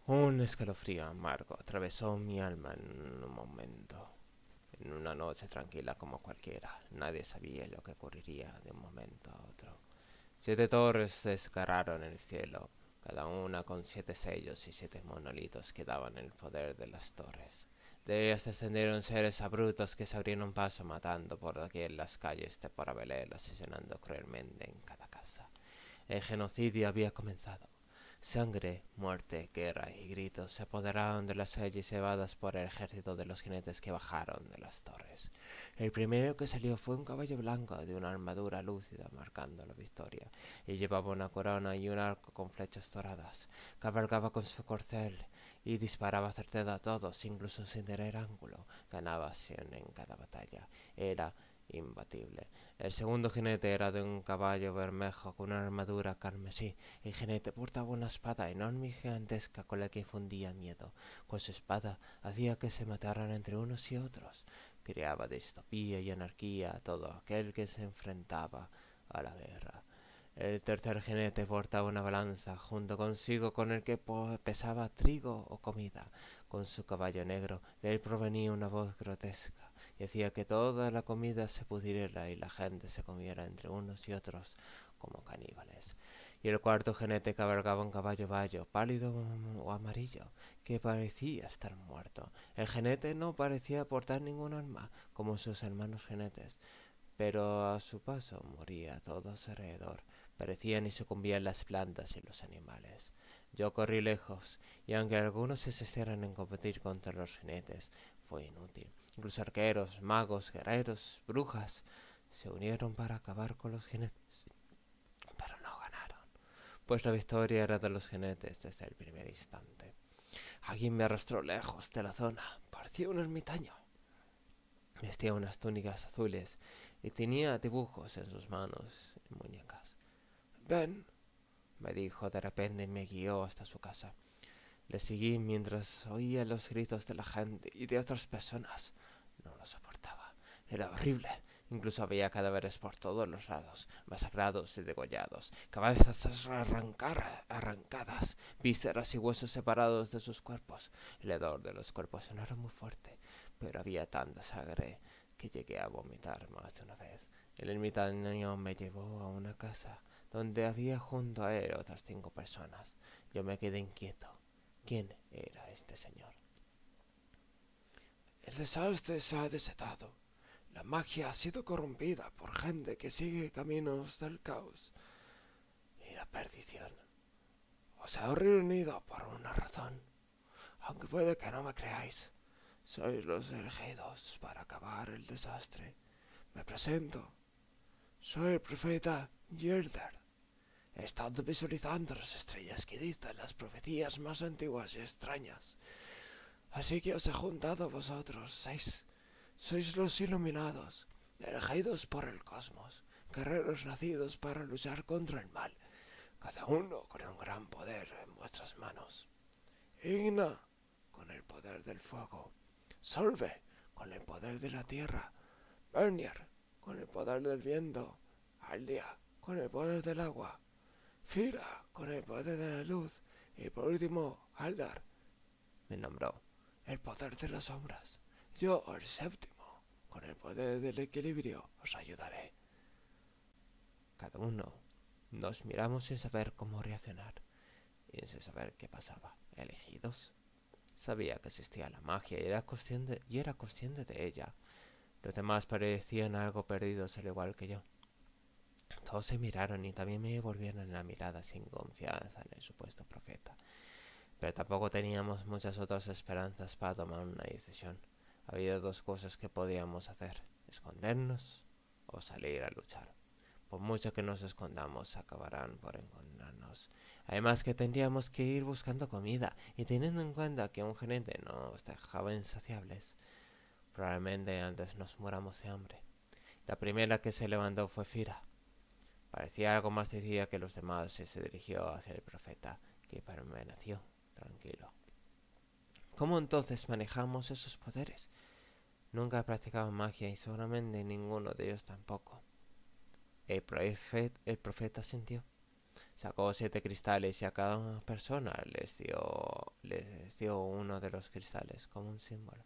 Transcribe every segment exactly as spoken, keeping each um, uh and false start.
Un escalofrío amargo atravesó mi alma en un momento. En una noche tranquila como cualquiera, nadie sabía lo que ocurriría de un momento a otro. Siete torres se desgarraron en el cielo, cada una con siete sellos y siete monolitos que daban el poder de las torres. De ellas descendieron seres abruptos que se abrieron paso matando por aquí en las calles de Porabelel, asesinando cruelmente en cada casa. El genocidio había comenzado. Sangre, muerte, guerra y gritos se apoderaron de las calles llevadas por el ejército de los jinetes que bajaron de las torres. El primero que salió fue un caballo blanco de una armadura lúcida marcando la victoria, y llevaba una corona y un arco con flechas doradas. Cabalgaba con su corcel y disparaba certero a todos, incluso sin tener ángulo. Ganaba siempre en cada batalla. Era imbatible. El segundo jinete era de un caballo bermejo con una armadura carmesí. El jinete portaba una espada enorme y gigantesca con la que infundía miedo. Con su espada hacía que se mataran entre unos y otros. Creaba distopía y anarquía a todo aquel que se enfrentaba a la guerra. El tercer jinete portaba una balanza junto consigo con el que pesaba trigo o comida. Con su caballo negro de él provenía una voz grotesca y hacía que toda la comida se pudriera y la gente se comiera entre unos y otros como caníbales. Y el cuarto jinete cabalgaba un caballo bayo, pálido o amarillo, que parecía estar muerto. El jinete no parecía portar ningún arma, como sus hermanos jinetes, pero a su paso moría todo a su alrededor. Perecían y sucumbían las plantas y los animales. Yo corrí lejos, y aunque algunos se insistieran en competir contra los jinetes, fue inútil. Incluso arqueros, magos, guerreros, brujas se unieron para acabar con los jinetes, pero no ganaron, pues la victoria era de los jinetes desde el primer instante. Alguien me arrastró lejos de la zona, parecía un ermitaño. Vestía unas túnicas azules y tenía dibujos en sus manos y muñecas. Ven, me dijo de repente y me guió hasta su casa. Le seguí mientras oía los gritos de la gente y de otras personas. No lo soportaba. Era horrible. Incluso había cadáveres por todos los lados, masacrados y degollados, cabezas arrancar, arrancadas, vísceras y huesos separados de sus cuerpos. El hedor de los cuerpos no era muy fuerte, pero había tanta sangre que llegué a vomitar más de una vez. El ermitaño me llevó a una casa donde había junto a él otras cinco personas. Yo me quedé inquieto. ¿Quién era este señor? El desastre se ha desatado. La magia ha sido corrompida por gente que sigue caminos del caos y la perdición. Os he reunido por una razón, aunque puede que no me creáis. Sois los elegidos para acabar el desastre. Me presento. Soy el profeta Yerder. He estado visualizando las estrellas que dictan las profecías más antiguas y extrañas. Así que os he juntado vosotros, seis. Sois los iluminados, elegidos por el cosmos, guerreros nacidos para luchar contra el mal, cada uno con un gran poder en vuestras manos. Igna, con el poder del fuego. Solve, con el poder de la tierra. Bernier, con el poder del viento. Aldia, con el poder del agua. Fira, con el poder de la luz. Y por último, Aldar, me nombró, el poder de las sombras. Yo, el séptimo, con el poder del equilibrio, os ayudaré. Cada uno nos miramos sin saber cómo reaccionar y sin saber qué pasaba. ¿Elegidos? Sabía que existía la magia y era consciente, y era consciente de ella. Los demás parecían algo perdidos al igual que yo. Todos se miraron y también me volvieron la mirada sin confianza en el supuesto profeta. Pero tampoco teníamos muchas otras esperanzas para tomar una decisión. Había dos cosas que podíamos hacer: escondernos o salir a luchar. Por mucho que nos escondamos, acabarán por encontrarnos. Además que tendríamos que ir buscando comida, y teniendo en cuenta que un gerente nos dejaba insaciables, probablemente antes nos muramos de hambre. La primera que se levantó fue Fira. Parecía algo más decidida que los demás y se dirigió hacia el profeta, que permaneció tranquilo. ¿Cómo entonces manejamos esos poderes? Nunca he practicado magia y seguramente ninguno de ellos tampoco. El profeta, el profeta sintió. Sacó siete cristales y a cada persona les dio, les dio uno de los cristales como un símbolo.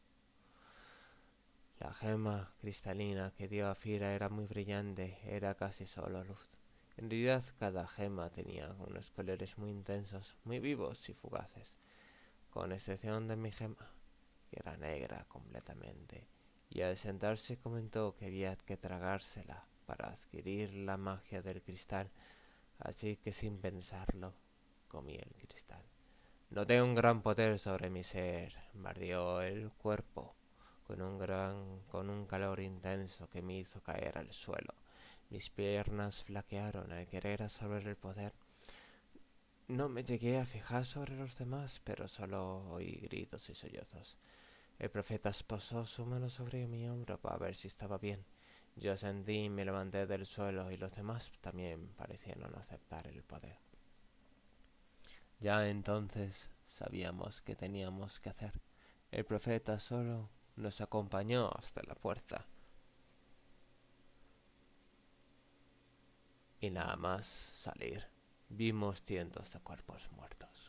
La gema cristalina que dio a Fira era muy brillante, era casi solo luz. En realidad cada gema tenía unos colores muy intensos, muy vivos y fugaces, con excepción de mi gema, que era negra completamente, y al sentarse comentó que había que tragársela para adquirir la magia del cristal, así que sin pensarlo, comí el cristal. Noté un gran poder sobre mi ser, me ardió el cuerpo con un gran, con un calor intenso que me hizo caer al suelo. Mis piernas flaquearon al querer absorber el poder. No me llegué a fijar sobre los demás, pero solo oí gritos y sollozos. El profeta posó su mano sobre mi hombro para ver si estaba bien. Yo sentí y me levanté del suelo y los demás también parecieron aceptar el poder. Ya entonces sabíamos qué teníamos que hacer. El profeta solo nos acompañó hasta la puerta. Y nada más salir, vimos cientos de cuerpos muertos.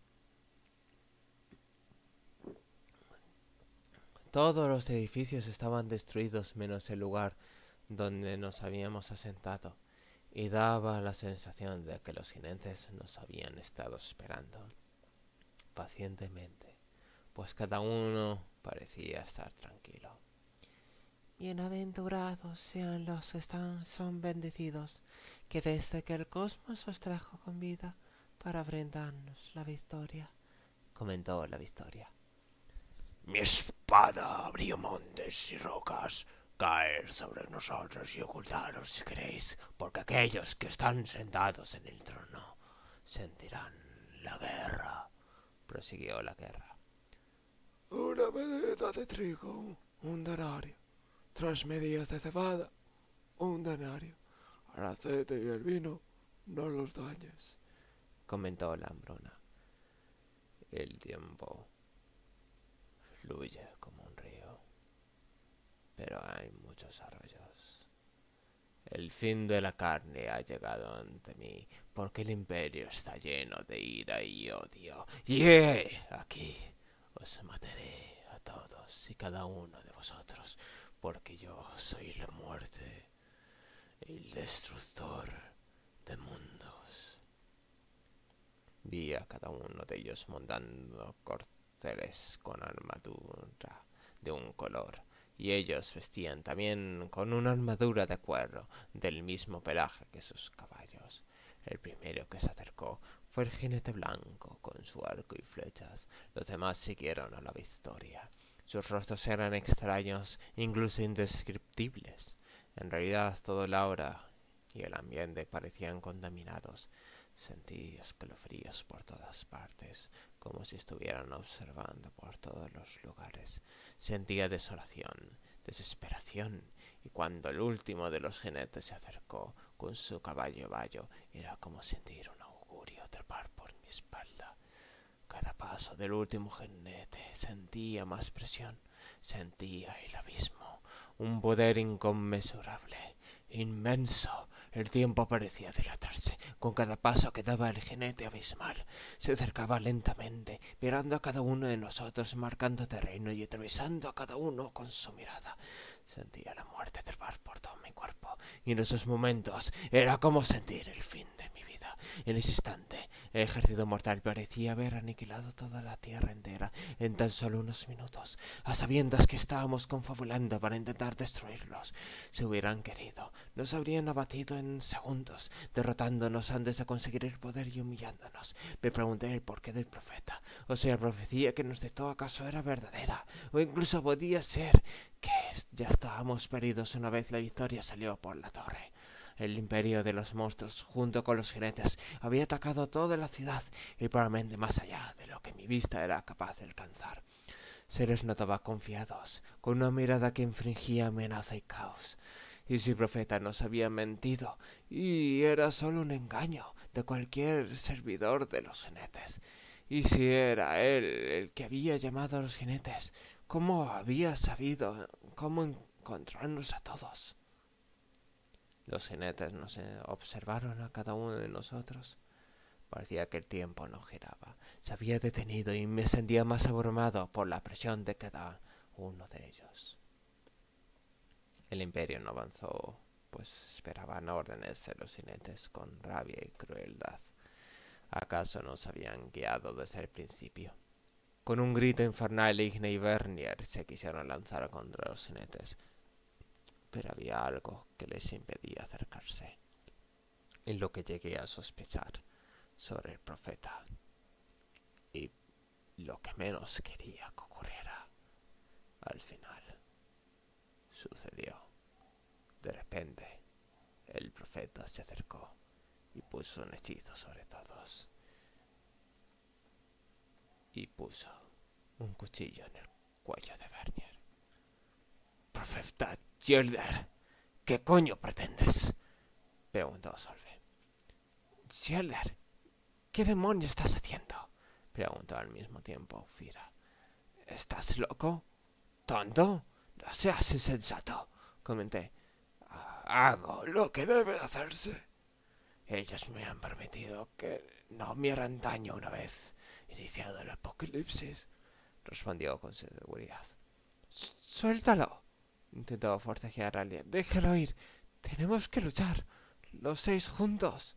Todos los edificios estaban destruidos menos el lugar donde nos habíamos asentado, y daba la sensación de que los jinetes nos habían estado esperando pacientemente, pues cada uno parecía estar tranquilo. Bienaventurados sean los que están, son bendecidos, que desde que el cosmos os trajo con vida para brindarnos la victoria, comentó la Victoria. Mi espada abrió montes y rocas. Caed sobre nosotros y ocultaros si queréis, porque aquellos que están sentados en el trono sentirán la guerra. Prosiguió la guerra. Una medida de trigo, un denario. Tres medidas de cebada, un denario. El aceite y el vino, no los dañes, comentó la hambruna. El tiempo fluye como un río, pero hay muchos arroyos. El fin de la carne ha llegado ante mí, porque el imperio está lleno de ira y odio. Y he aquí os mataré a todos y cada uno de vosotros, porque yo soy la muerte, el destructor de mundos. Vi a cada uno de ellos montando corceles con armadura de un color, y ellos vestían también con una armadura de cuero del mismo pelaje que sus caballos. El primero que se acercó fue el jinete blanco con su arco y flechas. Los demás siguieron a la Victoria. Sus rostros eran extraños, incluso indescriptibles. En realidad todo el aura y el ambiente parecían contaminados. Sentí escalofríos por todas partes, como si estuvieran observando por todos los lugares. Sentía desolación, desesperación, y cuando el último de los jinetes se acercó con su caballo bayo, era como sentir un augurio trepar por mi espalda. Cada paso del último jinete sentía más presión, sentía el abismo, un poder inconmensurable, inmenso. El tiempo parecía dilatarse. Con cada paso que daba el jinete abismal, se acercaba lentamente, mirando a cada uno de nosotros, marcando terreno y atravesando a cada uno con su mirada. Sentía la muerte trepar por todo mi cuerpo, y en esos momentos era como sentir el fin de mi vida. En ese instante, el ejército mortal parecía haber aniquilado toda la tierra entera en tan solo unos minutos, a sabiendas que estábamos confabulando para intentar destruirlos. Si hubieran querido, nos habrían abatido en segundos, derrotándonos antes de conseguir el poder y humillándonos. Me pregunté el porqué del profeta, o si la profecía que nos dictó acaso era verdadera, o incluso podía ser que ya estábamos perdidos una vez la Victoria salió por la torre. El imperio de los monstruos, junto con los jinetes, había atacado toda la ciudad y probablemente más allá de lo que mi vista era capaz de alcanzar. Se les notaba confiados, con una mirada que infringía amenaza y caos. Y si el profeta nos había mentido, y era solo un engaño de cualquier servidor de los jinetes. Y si era él el que había llamado a los jinetes, ¿cómo había sabido cómo encontrarnos a todos? Los jinetes nos observaron a cada uno de nosotros. Parecía que el tiempo no giraba. Se había detenido y me sentía más abrumado por la presión de cada uno de ellos. El imperio no avanzó, pues esperaban órdenes de los jinetes con rabia y crueldad. ¿Acaso nos habían guiado desde el principio? Con un grito infernal, Igna y Vernier se quisieron lanzar contra los jinetes, pero había algo que les impedía acercarse, en lo que llegué a sospechar sobre el profeta, y lo que menos quería que ocurriera, al final, sucedió. De repente, el profeta se acercó y puso un hechizo sobre todos, y puso un cuchillo en el cuello de Vernier. «Profeta Gilder, ¿qué coño pretendes?», preguntó Solve. «Gilder, ¿qué demonio estás haciendo?», preguntó al mismo tiempo Fira. «¿Estás loco? ¿Tonto? No seas insensato», comenté. «Hago lo que debe hacerse». «Ellos me han permitido que no me harán daño una vez iniciado el apocalipsis», respondió con seguridad. «Suéltalo», intentó forcejear a alguien. «Déjalo ir. Tenemos que luchar. Los seis juntos».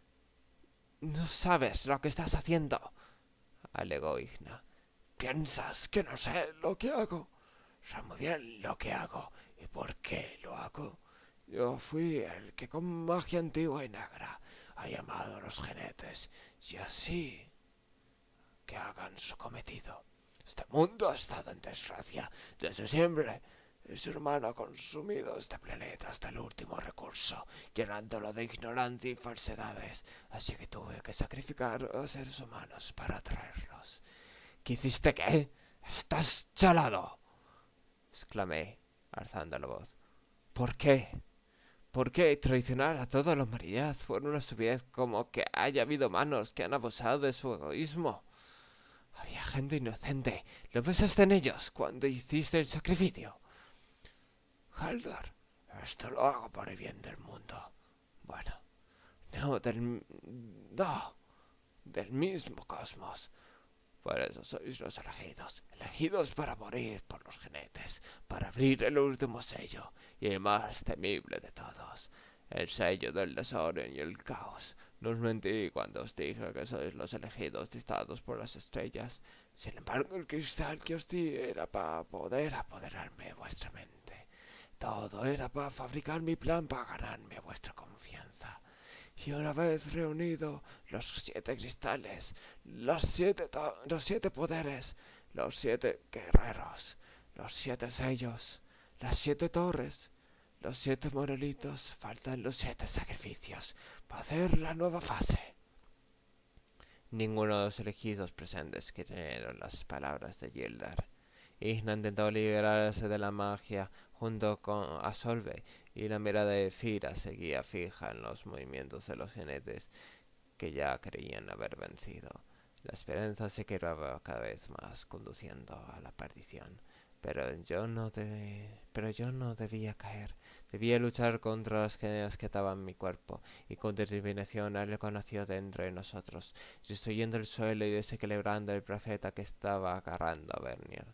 «No sabes lo que estás haciendo», alegó Igna. «¿Piensas que no sé lo que hago? Sé muy bien lo que hago y por qué lo hago. Yo fui el que con magia antigua y negra ha llamado a los jinetes y así que hagan su cometido. Este mundo ha estado en desgracia desde siempre. El ser humano ha consumido este planeta hasta el último recurso, llenándolo de ignorancia y falsedades, así que tuve que sacrificar a seres humanos para atraerlos». «¿Qué hiciste qué? ¡Estás chalado!», exclamé, alzando la voz. «¿Por qué? ¿Por qué traicionar a toda la humanidad por una estupidez como que haya habido manos que han abusado de su egoísmo? Había gente inocente. ¿Lo pensaste en ellos cuando hiciste el sacrificio?» «Gilder, esto lo hago por el bien del mundo». «Bueno, no del... no, del mismo cosmos. Por eso sois los elegidos, elegidos para morir por los jinetes, para abrir el último sello, y el más temible de todos, el sello del desorden y el caos. No os mentí cuando os dije que sois los elegidos dictados por las estrellas. Sin embargo, el cristal que os di era para poder apoderarme de vuestra mente. Todo era para fabricar mi plan, para ganarme vuestra confianza. Y una vez reunido los siete cristales, los siete, los siete poderes, los siete guerreros, los siete sellos, las siete torres, los siete monolitos, faltan los siete sacrificios para hacer la nueva fase». Ninguno de los elegidos presentes creyeron las palabras de Gilder. Igna intentó liberarse de la magia junto con a Solve, y la mirada de Fira seguía fija en los movimientos de los jinetes que ya creían haber vencido. La esperanza se quebraba cada vez más, conduciendo a la perdición. Pero yo no debí, pero yo no debía caer. Debía luchar contra las cadenas que ataban mi cuerpo, y con determinación él conoció dentro de nosotros, destruyendo el suelo y desequilibrando el profeta que estaba agarrando a Vernier.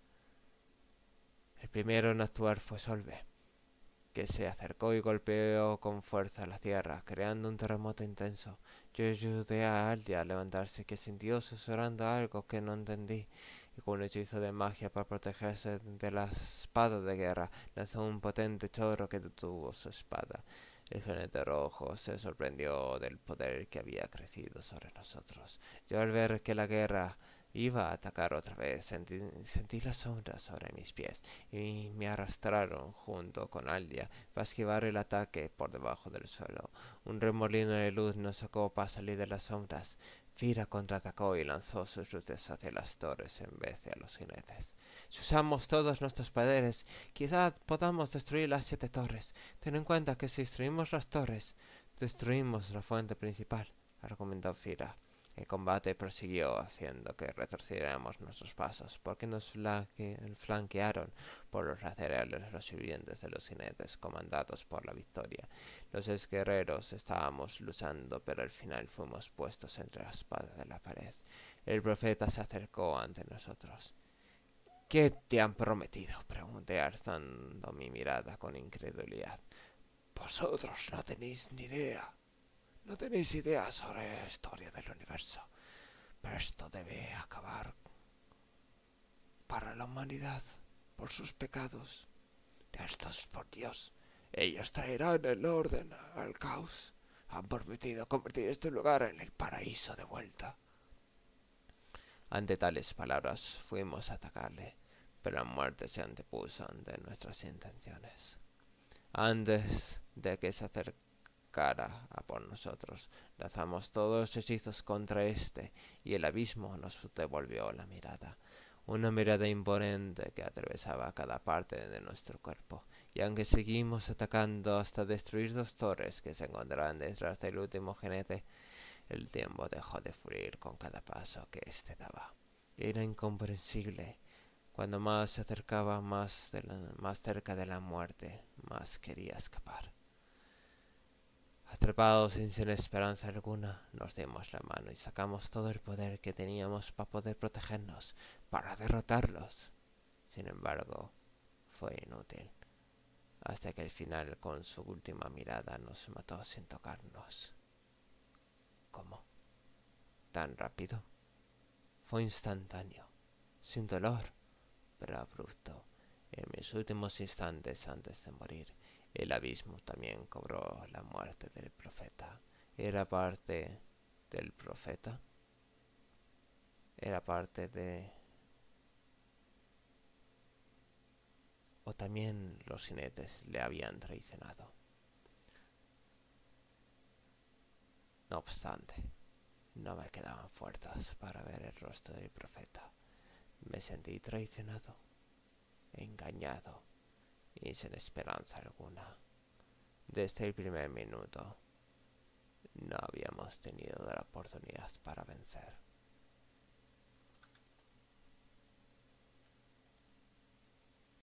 El primero en actuar fue Solve, que se acercó y golpeó con fuerza la tierra, creando un terremoto intenso. Yo ayudé a Aldia a levantarse, que sintió susurrando algo que no entendí, y con un hechizo de magia para protegerse de la espada de guerra, lanzó un potente chorro que detuvo su espada. El jinete rojo se sorprendió del poder que había crecido sobre nosotros. Yo, al ver que la guerra iba a atacar otra vez, sentí, sentí las sombras sobre mis pies y me arrastraron junto con Aldia para esquivar el ataque por debajo del suelo. Un remolino de luz nos sacó para salir de las sombras. Fira contraatacó y lanzó sus luces hacia las torres en vez de a los jinetes. Si usamos todos nuestros poderes, quizá podamos destruir las siete torres. Ten en cuenta que si destruimos las torres, destruimos la fuente principal, argumentó Fira. El combate prosiguió, haciendo que retorciéramos nuestros pasos, porque nos flanque flanquearon por los laterales los sirvientes de los jinetes, comandados por la victoria. Los ex guerreros estábamos luchando, pero al final fuimos puestos entre la espada de la pared. El profeta se acercó ante nosotros. ¿Qué te han prometido?, pregunté, alzando mi mirada con incredulidad. Vosotros no tenéis ni idea. No tenéis idea sobre la historia del universo. Pero esto debe acabar para la humanidad, por sus pecados. Esto es por Dios. Ellos traerán el orden al caos. Han prometido convertir este lugar en el paraíso de vuelta. Ante tales palabras fuimos a atacarle, pero la muerte se antepuso ante nuestras intenciones. Antes de que se acercara a por nosotros, lanzamos todos los hechizos contra éste, y el abismo nos devolvió la mirada. Una mirada imponente que atravesaba cada parte de nuestro cuerpo, y aunque seguimos atacando hasta destruir dos torres que se encontraban detrás del último jinete, el tiempo dejó de fluir con cada paso que éste daba. Era incomprensible. Cuando más se acercaba más, de la, más cerca de la muerte, más quería escapar. Atrapados y sin esperanza alguna, nos dimos la mano y sacamos todo el poder que teníamos para poder protegernos, para derrotarlos. Sin embargo, fue inútil, hasta que al final, con su última mirada, nos mató sin tocarnos. ¿Cómo? ¿Tan rápido? Fue instantáneo, sin dolor, pero abrupto. En mis últimos instantes antes de morir, el abismo también cobró la muerte del profeta. ¿Era parte del profeta? ¿Era parte de... o también los jinetes le habían traicionado? No obstante, no me quedaban fuerzas para ver el rostro del profeta. Me sentí traicionado, engañado y sin esperanza alguna. Desde el primer minuto no habíamos tenido la oportunidad para vencer.